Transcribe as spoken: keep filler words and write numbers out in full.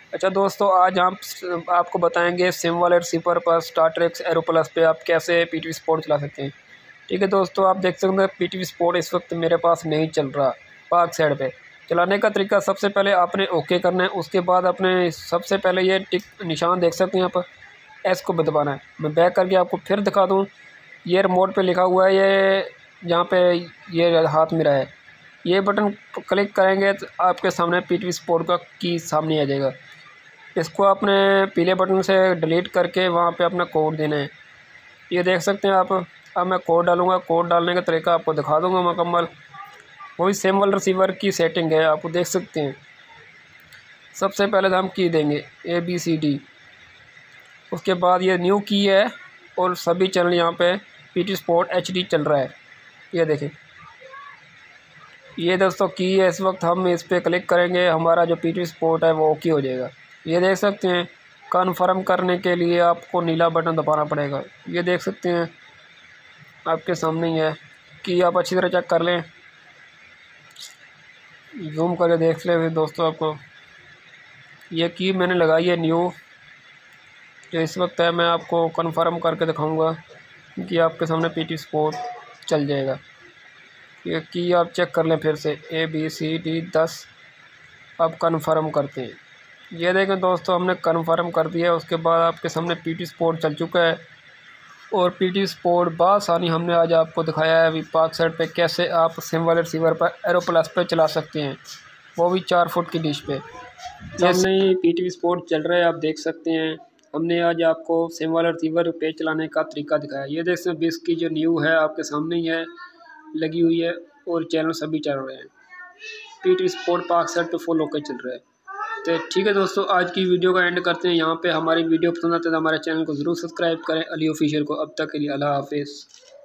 अच्छा दोस्तों, आज हम आपको बताएंगे सिम वाले रिसीवर पर स्टारट्रैक एरो प्लस पे आप कैसे पी टी वी स्पोर्ट चला सकते हैं। ठीक है दोस्तों, आप देख सकते हैं पी टी वी स्पोर्ट इस वक्त मेरे पास नहीं चल रहा। पार्क साइड पे चलाने का तरीका, सबसे पहले आपने ओके करना है। उसके बाद अपने सबसे पहले ये टिक निशान देख सकते हैं यहाँ पर, एस को दबाना है। मैं बैक करके आपको फिर दिखा दूँ, ये रिमोट पे लिखा हुआ है, ये यहाँ पे ये हाथ मेरा है, ये बटन क्लिक करेंगे तो आपके सामने पी टी वी स्पोर्ट का की सामने आ जाएगा। इसको आपने पीले बटन से डिलीट करके वहाँ पे अपना कोड देना है। ये देख सकते हैं आप। अब मैं कोड डालूँगा, कोड डालने का तरीका आपको दिखा दूँगा मुकम्मल। वही सिम वाले रिसीवर की सेटिंग है, आप देख सकते हैं। सबसे पहले तो हम की देंगे ए बी सी डी, उसके बाद ये न्यू की है और सभी चैनल यहाँ पे P T sport H D चल रहा है। ये देखें, ये दोस्तों की है। इस वक्त हम इस पर क्लिक करेंगे, हमारा जो पी टी स्पोर्ट है वो ओके हो जाएगा। ये देख सकते हैं। कन्फर्म करने के लिए आपको नीला बटन दबाना पड़ेगा। ये देख सकते हैं आपके सामने ही है कि आप अच्छी तरह चेक कर लें, जूम करके देख लें। फिर दोस्तों आपको ये की मैंने लगाई है न्यू, जो इस वक्त है। मैं आपको कन्फर्म करके दिखाऊंगा कि आपके सामने पी टी स्पोर्ट चल जाएगा। ये की आप चेक कर लें फिर से, ए बी सी डी दस। अब कन्फर्म करते हैं। ये देखें दोस्तों, हमने कन्फर्म कर दिया। उसके बाद आपके सामने पी टी स्पोर्ट चल चुका है। और पी टी स्पोर्ट बासानी हमने आज आपको दिखाया है अभी पार्क साइड पे कैसे आप सिम वाले रिसीवर पर एरो प्लस पे चला सकते हैं, वो भी चार फुट की डिश पे। सामने ही पी टी स्पोर्ट चल रहा है, आप देख सकते हैं। हमने आज आपको सिम वाले रिसीवर पे चलाने का तरीका दिखाया। ये देख सकते हैं बिस की जो न्यू है आपके सामने ही है, लगी हुई है और चैनल सभी चल रहे हैं। P T sport park side पे फुल होकर चल रहा है। तो ठीक है दोस्तों, आज की वीडियो का एंड करते हैं यहाँ पे। हमारी वीडियो पसंद आते हैं तो हमारे चैनल को ज़रूर सब्सक्राइब करें, अली ऑफिशियल को। अब तक के लिए अल्लाह हाफिज़।